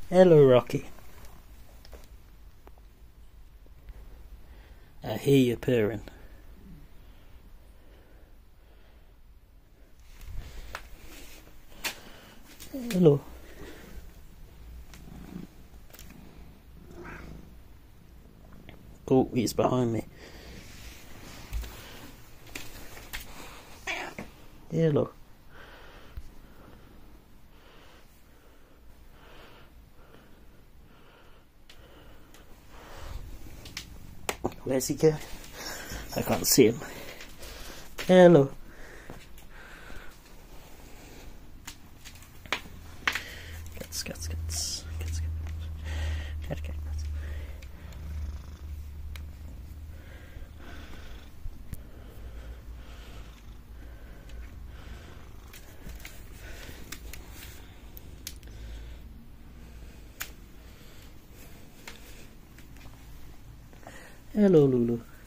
Hello, Rocky. I hear you purring. Hello. Oh, he's behind me. Hello. Where's he going? I can't see him. Hello. Guts. Cat. Hello, Lulu.